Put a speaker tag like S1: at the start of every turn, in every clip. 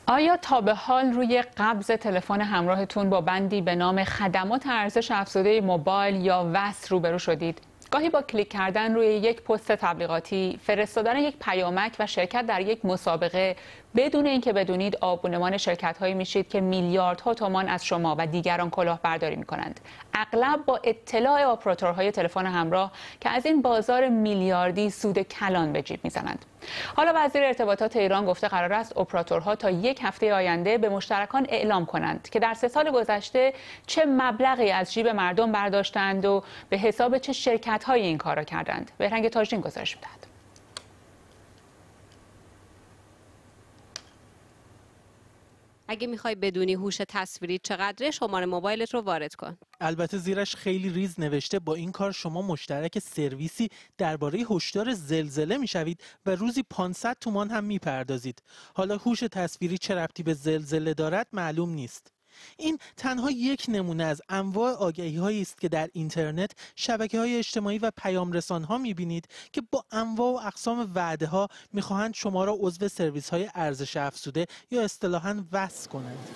S1: آیا تا به حال روی قبض تلفن همراهتون با بندی به نام خدمات ارزش افزوده موبایل یا وصل روبرو شدید؟ گاهی با کلیک کردن روی یک پست تبلیغاتی، فرستادن یک پیامک و شرکت در یک مسابقه بدون اینکه بدونید آبونمان شرکت‌هایی میشید که میلیاردها تومان از شما و دیگران کلاهبرداری می‌کنند. اغلب با اطلاع اپراتورهای تلفن همراه که از این بازار میلیاردی سود کلان به جیب می‌زنند. حالا وزیر ارتباطات ایران گفته قرار است اپراتورها تا یک هفته آینده به مشترکان اعلام کنند که در 3 سال گذشته چه مبلغی از جیب مردم برداشتند و به حساب چه شرکت‌هایی این کار را کردند. بهرنگ تاجدین گزارش می‌دهد.
S2: اگه میخوای بدونی هوش تصویری چقدره، شماره موبایلت رو وارد کن.
S3: البته زیرش خیلی ریز نوشته با این کار شما مشترک سرویسی درباره هشدار زلزله میشوید و روزی 500 تومان هم میپردازید. حالا هوش تصویری چه ربطی به زلزله دارد معلوم نیست. این تنها یک نمونه از انواع آگهی‌هایی است که در اینترنت، شبکه‌های اجتماعی و پیام‌رسان‌ها می‌بینید که با انواع و اقسام وعده‌ها می‌خواهند شما را عضو سرویس‌های ارزش افزوده یا اصطلاحاً وصل کنند.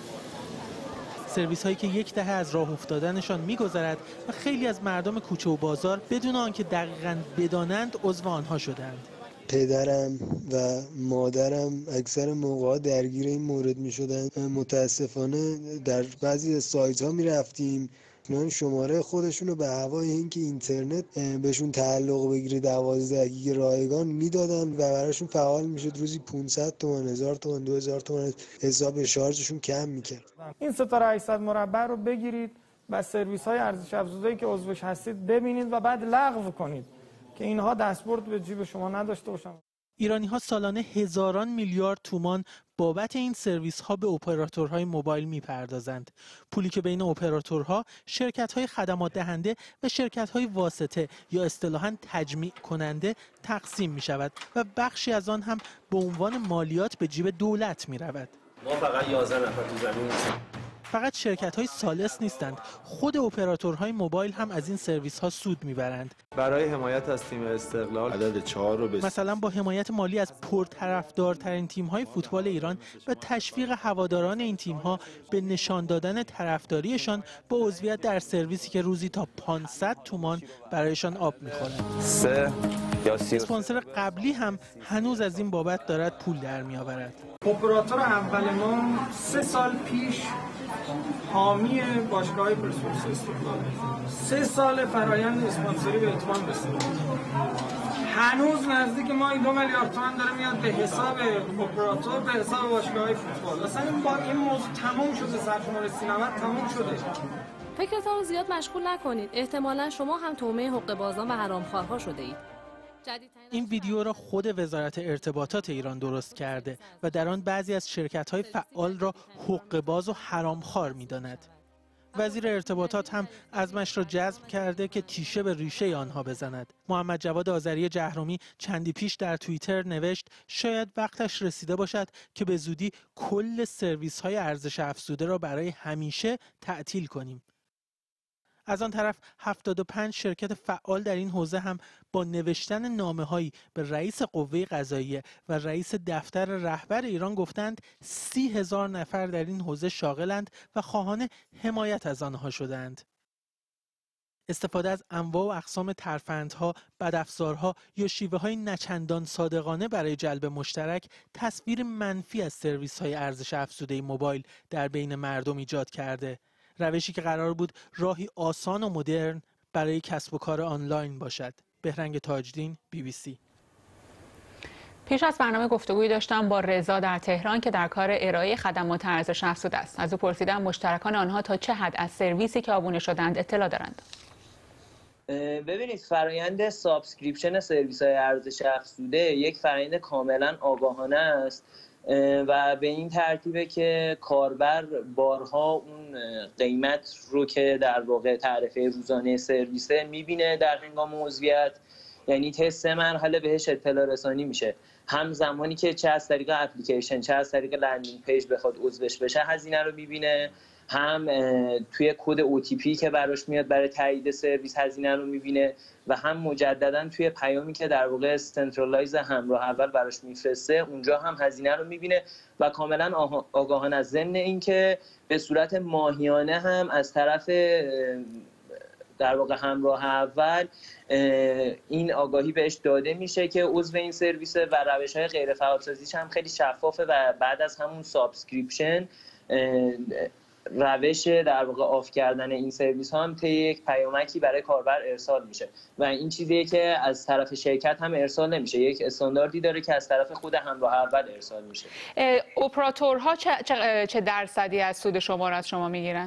S3: سرویس هایی که یک دهه از راه افتادنشان می‌گذرد و خیلی از مردم کوچه و بازار بدون آنکه دقیقاً بدانند عضو آنها شدند.
S4: پدرم و مادرم اکثر موقعا درگیر این مورد می شدن. متاسفانه در بعضی از سایت ها می رفتیم، من شماره خودشون رو به هوای اینکه اینترنت بهشون تعلق بگیره 12 گیگ رایگان میدادن و براشون فعال میشد روزی 500 تومان، 1000 تومان، 2000 تومان حساب شارژشون کم میکرد.
S5: این ستاره 800 مربع رو بگیرید و سرویس های ارزش افزوده که عضوش هستید ببینید و بعد لغو کنید که اینها دستبرد به جیب شما نداشته باشن.
S3: ایرانی ها سالانه هزاران میلیارد تومان بابت این سرویس ها به اپراتورهای موبایل میپردازند. پولی که بین اپراتورها، شرکت های خدمات دهنده و شرکت های واسطه یا اصطلاحاً تجمیع کننده تقسیم می شود و بخشی از آن هم به عنوان مالیات به جیب دولت می رود.
S6: ما فقط 11 نفر تو زمین هستیم.
S3: فقط شرکت‌های ثالث نیستند، خود اپراتورهای موبایل هم از این سرویس‌ها سود می‌برند.
S7: برای حمایت از تیم استقلال
S6: عدد 4 رو
S3: مثلا با حمایت مالی از پرطرفدارترین تیم‌های فوتبال ایران و تشویق هواداران این تیم‌ها به نشان دادن طرفداریشان با عضویت در سرویسی که روزی تا 500 تومان برایشان آب می‌خورند.
S7: 3 یا 30
S3: اسپانسر قبلی هم هنوز از این بابت دارد پول در می‌آورد.
S5: اپراتور اول ما 3 سال پیش حامی باشگاه پرسپولیس استقلال 3 سال فرایند اسپانسری به اتمام رسید. هنوز نزدیک ما 2 میلیارد تومان داره میاد به حساب اپراتور، به حساب باشگاه فوتبال. اصلا با این موضوع تمام شده، سرشمار سینمات تمام شده.
S8: فکرتون رو زیاد مشغول نکنید. احتمالاً شما هم تومه حقه‌بازان و حرامخوارها شده اید.
S3: این ویدیو را خود وزارت ارتباطات ایران درست کرده و در آن بعضی از شرکت‌های فعال را حقه‌باز و حرامخوار می‌داند. وزیر ارتباطات هم عزمش را جزم کرده که تیشه به ریشه آنها بزند. محمد جواد آذری جهرومی چندی پیش در توییتر نوشت شاید وقتش رسیده باشد که به زودی کل سرویس‌های ارزش افزوده را برای همیشه تعطیل کنیم. از آن طرف 75 شرکت فعال در این حوزه هم با نوشتن نامه‌هایی به رئیس قوه قضاییه و رئیس دفتر رهبر ایران گفتند 30,000 نفر در این حوزه شاغلند و خواهان حمایت از آنها شدند. استفاده از انواع و اقسام ترفندها، بدافزارها یا شیوه‌های نچندان صادقانه برای جلب مشترک تصویر منفی از سرویس‌های ارزش افزوده موبایل در بین مردم ایجاد کرده. روشی که قرار بود راهی آسان و مدرن برای کسب و کار آنلاین باشد. بهرنگ تاجدین، BBC.
S1: پیش از برنامه گفتگویی داشتم با رضا در تهران که در کار ارائه خدمات ارزش افزوده است. از او پرسیدم مشترکان آنها تا چه حد از سرویسی که آبونه شدند اطلاع دارند.
S9: ببینید فرایند سابسکریپشن سرویس‌های ارزش افزوده یک فرایند کاملا آگاهانه است و به این ترتیبه که کاربر بارها اون قیمت رو که در واقع تعرفه روزانه سرویسه میبینه در هنگام عضویت، یعنی طی 3 مرحله بهش اطلاع رسانی میشه. هم زمانی که چه از طریق اپلیکیشن چه از طریق لندینگ پیج بخواد عضوش بشه هزینه رو میبینه، هم توی کد OTP که براش میاد برای تایید سرویس هزینه رو میبینه و هم مجددا توی پیامی که در واقع سنترالایز همراه اول براش میفرسته اونجا هم هزینه رو میبینه و کاملا آگاهانه از ضمن اینکه به صورت ماهیانه هم از طرف در واقع همراه اول این آگاهی بهش داده میشه که عضو این سرویسه و روش‌های غیر فعالسازیش هم خیلی شفافه و بعد از همون سابسکریپشن روش در واقع آف کردن این سرویس ها هم طی یک پیامکی برای کاربر ارسال میشه و این چیزیه که از طرف شرکت هم ارسال نمیشه، یک استانداردی داره که از طرف خود همراه اول ارسال میشه.
S1: اپراتورها چه درصدی از سود شما رو از شما میگیرن؟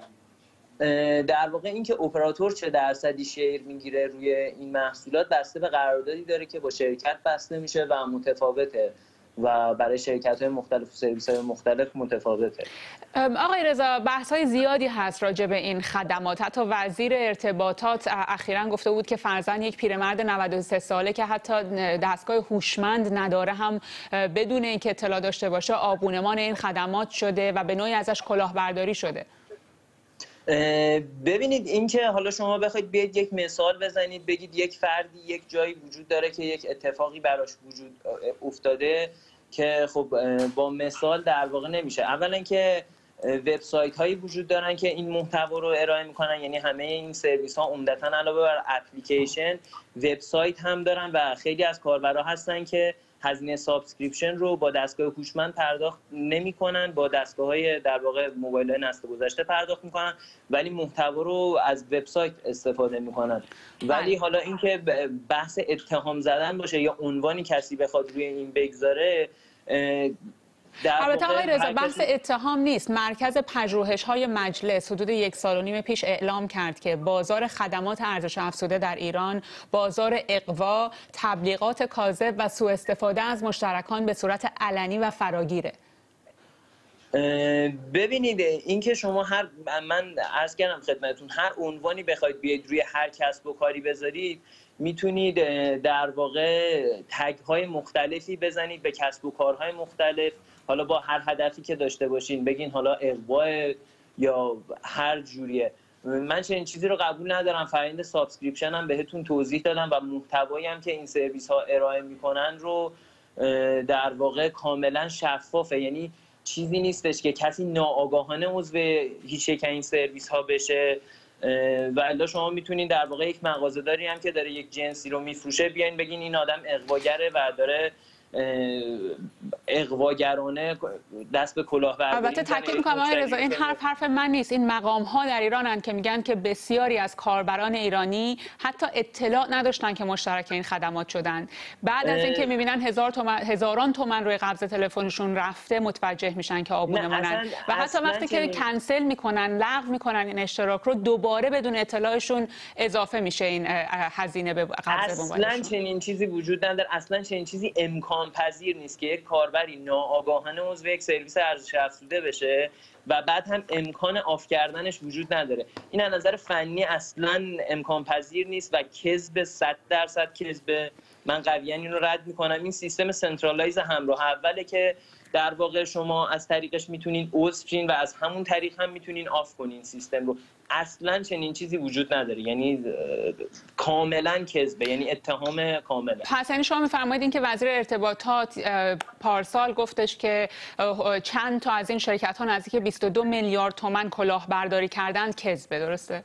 S9: در واقع اینکه اپراتور چه درصدی شیر میگیره روی این محصولات بسته به قراردادی داره که با شرکت بسته میشه و متفاوته و برای شرکت‌های مختلف و سرویس‌های مختلف متفاوته.
S1: آقای رضا، بحث‌های زیادی هست راجع به این خدمات. حتی وزیر ارتباطات اخیراً گفته بود که فرضاً یک پیرمرد 93 ساله که حتی دستگاه هوشمند نداره هم بدون اینکه اطلاع داشته باشه آبونمان این خدمات شده و به نوعی ازش کلاهبرداری شده.
S9: ببینید اینکه حالا شما بخواید بیاید یک مثال بزنید بگید یک فردی یک جایی وجود داره که یک اتفاقی براش وجود افتاده که خب با مثال در واقع نمیشه. اولا که وبسایت هایی وجود دارن که این محتوا رو ارائه میکنن، یعنی همه این سرویس ها عمدتاً علاوه بر اپلیکیشن وبسایت هم دارن و خیلی از کاربرا هستن که هزینه سابسکریپشن رو با دستگاه هوشمند پرداخت نمی‌کنن، با دستگاه‌های در واقع موبایل‌های نسل گذشته پرداخت می‌کنن ولی محتوا رو از وبسایت استفاده می‌کنن. ولی حالا اینکه بحث اتهام زدن باشه یا عنوانی کسی بخواد روی این بگذاره،
S1: البته آقای رضا بحث اتهام نیست. مرکز پژوهش‌های مجلس حدود 1.5 سال پیش اعلام کرد که بازار خدمات ارزش افزوده در ایران بازار اغوا، تبلیغات کاذب و سوء استفاده از مشترکان به صورت علنی و فراگیره.
S9: ببینید اینکه شما من عرض کردم خدمتتون هر عنوانی بخواید بیاید روی هر کسب و کاری بذارید میتونید در واقع تگ های مختلفی بزنید به کسب و کارهای مختلف، حالا با هر هدفی که داشته باشین، بگین حالا اغوا یا هر جوریه. من چنین چیزی رو قبول ندارم. فرآیند سابسکریپشن هم بهتون توضیح دادم و محتوایی هم که این سرویس ها ارائه میکنن رو در واقع کاملا شفافه، یعنی چیزی نیستش که کسی ناآگاهانه عضو هیچ یک این سرویس ها بشه و الا شما میتونین در واقع یک مغازه‌داری هم که داره یک جنسی رو میفروشه بیاین بگین این آدم اغواگره و داره اغواگرانه دست به کلاهبرداری.
S1: البته تاکید می‌کنم آقای رضا این حرف من نیست. این مقام‌ها در ایرانن که میگن که بسیاری از کاربران ایرانی حتی اطلاع نداشتن که مشترک این خدمات شدن. بعد از اینکه می‌بینن هزاران تومان روی قبض تلفنشون رفته متوجه میشن که آبونمانن و حتی وقتی که کنسل میکنن، لغو میکنن این اشتراک رو، دوباره بدون اطلاعشون اضافه میشه این هزینه به قبض موبایلشون.
S9: اصلا چنین چیزی وجود نداره، اصلا چنین چیزی امکان پذیر نیست که یک کاربری ناآگاهانه عضو یک سرویس ارزش افزوده بشه و بعد هم امکان آف کردنش وجود نداره. این از نظر فنی اصلا امکان پذیر نیست و کذب 100% کذب. من قویاً این رو رد میکنم. این سیستم سنترالایز همراه اوله که در واقع شما از طریقش میتونین عضو شین و از همون طریق هم میتونین آف کنین سیستم رو. اصلا چنین چیزی وجود نداره، یعنی کاملا کذبه، یعنی اتهام کامله.
S1: پس یعنی شما میفرمایید این که وزیر ارتباطات پارسال گفتش که چند تا از این شرکت ها نزدیک 22 میلیارد تومان کلاهبرداری کردند کذبه، درسته؟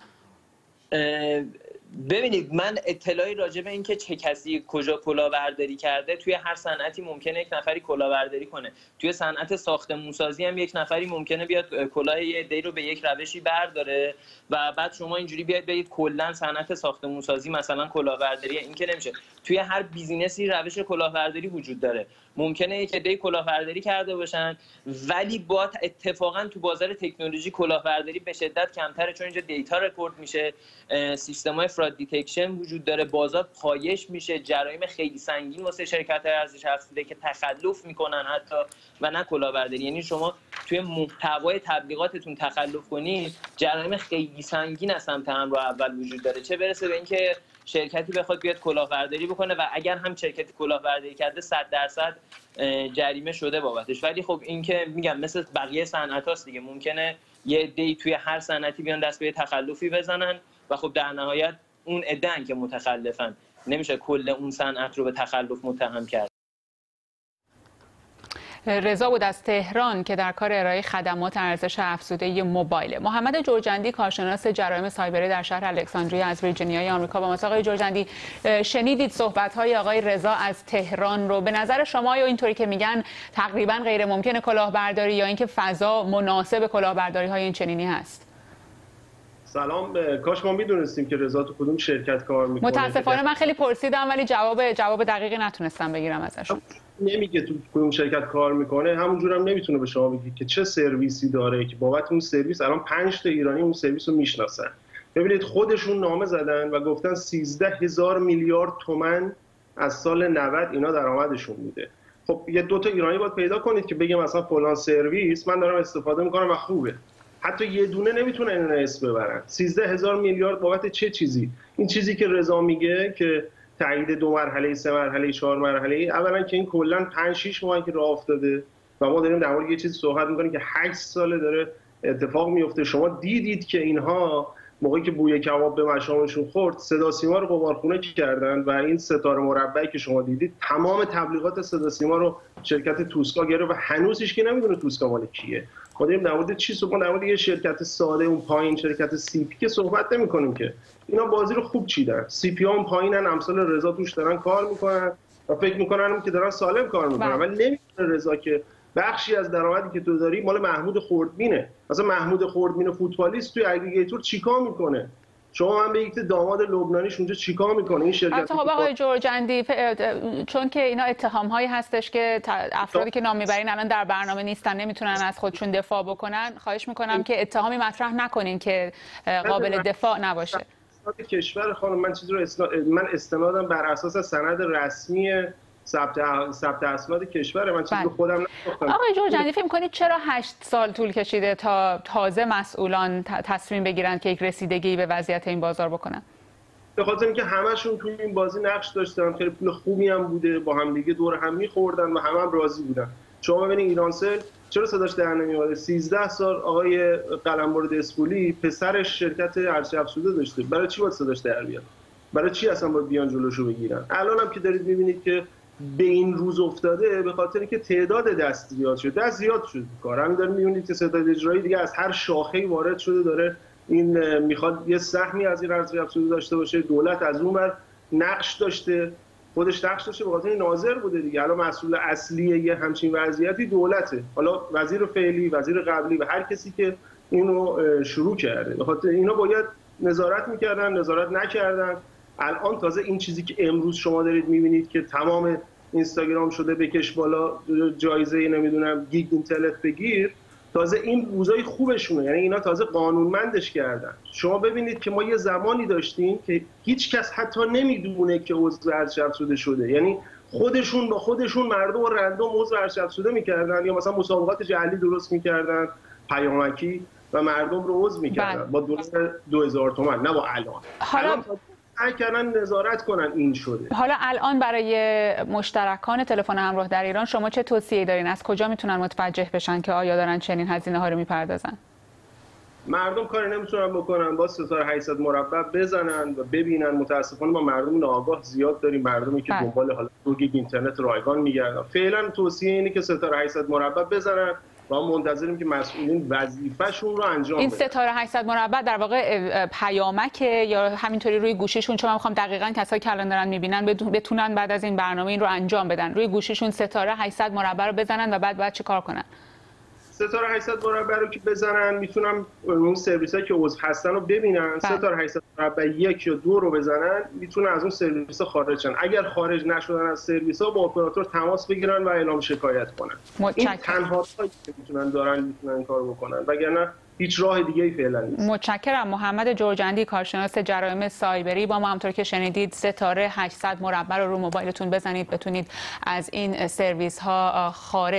S9: ببینید من اطلاعی راجع به این که چه کسی کجا کلاهبرداری کرده، توی هر صنعتی ممکنه یک نفری کلاهبرداری کنه. توی صنعت ساختمانسازی هم یک نفری ممکنه بیاد کلاه یه عده‌ای رو به یک روشی برداره و بعد شما اینجوری بیاید بگید کلا صنعت ساختمانسازی مثلا کلاهبرداری. این که نمیشه. توی هر بیزینسی روش کلاهبرداری وجود داره. ممکنه یک عده‌ای کلاهبرداری کرده باشن ولی با اتفاقا تو بازار تکنولوژی کلاهبرداری به شدت کمتره، چون اینجا دیتا رکورد میشه، سیستم‌های فراد دیتکشن وجود داره، بازار پایش میشه، جرایم خیلی سنگین واسه شرکت‌های ارزش افزوده که تخلف میکنن حتی و نه کلاهبرداری. یعنی شما توی محتوای تبلیغاتتون تخلف کنید، جرایم خیلی سنگین از سمت همراه اول وجود داره، چه برسه به اینکه شرکتی بخواد بیاد کلاهبرداری بکنه و اگر هم شرکتی کلاهبرداری کرده 100% جریمه شده بابتش. ولی خب این که میگم مثل بقیه صنعت‌هاست دیگه، ممکنه یه عده‌ای توی هر صنعتی بیان دست به تخلفی بزنن و خب در نهایت اون عده‌ان که متخلفن، نمیشه کل اون صنعت رو به تخلف متهم کرد.
S1: رضا بود از تهران که در کار ارائه خدمات ارزش افزوده موبایل. محمد جرجندی کارشناس جرایم سایبری در شهر الکساندریا از ویرجینیای آمریکا با ما. آقای جرجندی، شنیدید صحبت‌های آقای رضا از تهران رو. به نظر شما یا اینطوری که میگن تقریبا غیر ممکنه کلاهبرداری یا اینکه فضا مناسب کلاهبرداری‌های این چنینی هست؟
S10: سلام، کاش ما میدونستیم که رضا تو کدوم شرکت کار میکنه.
S1: متاسفانه من خیلی پرسیدم ولی جواب دقیقی نتونستم بگیرم ازشون.
S10: نمیگه تو کدوم شرکت کار میکنه، همونجور هم نمیتونه به شما بگه که چه سرویسی داره که بابت اون سرویس الان 5 تا ایرانی اون سرویس رو میشناسن. ببینید خودشون نامه زدن و گفتن 13,000 میلیارد تومان از سال 90 اینا درآمدشون بوده. خب یه 2 تا ایرانی باید پیدا کنید که بگه مثلا فلان سرویس من دارم استفاده میکنم و خوبه. حتی یه دونه نمیتونه اینا اسم ببرن. 13,000 میلیارد بابت چه چیزی؟ این چیزی که رضا میگه که تایید 2 مرحله، 3 مرحله، 4 مرحله، اولا که این کلا 5-6 ماهی که راه افتاده و ما داریم در مورد یه چیزی صحبت می‌کنیم که 8 ساله داره اتفاق میفته. شما دیدید که اینها موقعی که بوی کباب به مشامشون خورد صدا سیما رو قمارخونه کردن و این ستاره مربعی که شما دیدید تمام تبلیغات صدا سیما رو شرکت توسکا گرفت و هنوز هیچ کی نمیدونه توسکا مال کیه. ما داریم در مورد چی صحبت، در مورد یه شرکت ساده اون پایین، شرکت سی پی که صحبت نمی‌کنیم که اینا بازی رو خوب چیدن. سی پی ها اون پایینن، امثال رضا توش دارن کار میکنن و فکر میکنن که دارن سالم کار میکنن، ولی نمیدونه رضا که بخشی از درآمدی که تو داری مال محمود خردبینه. مثلا محمود خردبین فوتبالیست توی اگریگیتور چیکار میکنه؟ شما من بگید داماد لبنانیش اونجا چیکار میکنه؟ این شرکت
S1: خب آقای جرجندی، چون که اینا اتهام‌هایی هستش که افرادی که نام میبرین الان در برنامه نیستن نمیتونن از خودشون دفاع بکنن، خواهش میکنم که اتهامی مطرح نکنین که قابل دفاع نباشه.
S10: کشور خانم من چیزی رو من استنادم بر اساس سند رسمی ثبت اسناد کشور، من چیزی رو خودم نگفتم.
S1: آقای جرجندی فکر می‌کنید چرا 8 سال طول کشیده تا تازه مسئولان تصمیم بگیرن که یک رسیدگی به وضعیت این بازار بکنن؟
S10: به خاطر اینکه همشون توی این بازی نقش داشتن، خیلی پول خوبی هم بوده، با هم دیگه دور هم می‌خوردن و هم راضی بودن. شما ببینید ایرانسل چرا صداش در نمیاد؟ 13 سال آقای قلمبر دسپولی پسرش شرکت ارزش افزوده داشته، برای چی باید صداش در بیاد؟ برای چی اصلا باید بیان جلوشو بگیرن؟ الان هم که دارید می‌بینید که به این روز افتاده به خاطر اینکه تعداد دست زیاد شد کار. همین دارید می‌بینید که ستاد اجرایی دیگه از هر شاخه‌ای وارد شده، داره این میخواد یه سهمی از این ارزش افزوده داشته باشه. دولت از اون ور نقش داشته، خودش نقش داشته، به خاطر ناظر بوده دیگه. الان مسئول اصلی یه همچین وضعیتی دولته، حالا وزیر فعلی، وزیر قبلی و هر کسی که اینو شروع کرده. به خاطر اینا باید نظارت می‌کردن، نظارت نکردن. الان تازه این چیزی که امروز شما دارید می‌بینید که تمام اینستاگرام شده بکش بالا جایزه نمیدونم گیگ اینترنت بگیر، تازه این روزای خوبشونه، یعنی اینا تازه قانونمندش کردن. شما ببینید که ما یه زمانی داشتیم که هیچ کس حتی نمیدونه که عضو ارزش افزوده شده، یعنی خودشون با خودشون مردم رندوم عضو ارزش افزوده میکردن یا مثلا مسابقات جعلی درست میکردن پیامکی و مردم رو عضو میکردن با دلار 2000 تومان، نه با الان کردن نظارت کنن این شده.
S1: حالا الان برای مشترکان تلفن همراه در ایران شما چه توصیه‌ای دارین؟ از کجا میتونن متوجه بشن که آیا دارن چنین هزینه‌ها رو میپردازن؟
S10: مردم کاری نمیتونن بکنن، با ستاره 800 مربع بزنن و ببینن. متاسفانه ما مردم ناآگاه زیاد داریم، مردمی که دنبال حالا 2 گیگ اینترنت رایگان میگردن. فعلا توصیه اینه که ستاره 800 مربع بزنن و ما منتظریم که مسئولین وظیفه‌شون رو انجام بدن.
S1: این ستاره 800 مربع در واقع پیامکه یا همینطوری روی گوشیشون؟ چون من می‌خوام دقیقاً کسایی که الان دارن می‌بینن بتونن بعد از این برنامه این رو انجام بدن، روی گوشیشون ستاره 800 مربع رو بزنن و بعد چه کار کنن؟
S10: ستاره 800 مربع رو که بزنن میتونن اون سرویسایی که عضو هستن رو ببینن. ستاره 800 مربع 1 یا 2 رو بزنن میتونن از اون سرویس خارج شن. اگر خارج نشدن از سرویس‌ها با اپراتور تماس بگیرن و اعلام شکایت کنن. این تنها راهی که میتونن این کارو بکنن، وگرنه هیچ راه دیگه‌ای فعلا نیست.
S1: متشکرم. محمد جرجندی کارشناس جرایم سایبری با ما. همونطور که شنیدید ستاره 800 مربع رو موبایلتون بزنید بتونید از این سرویس ها خارج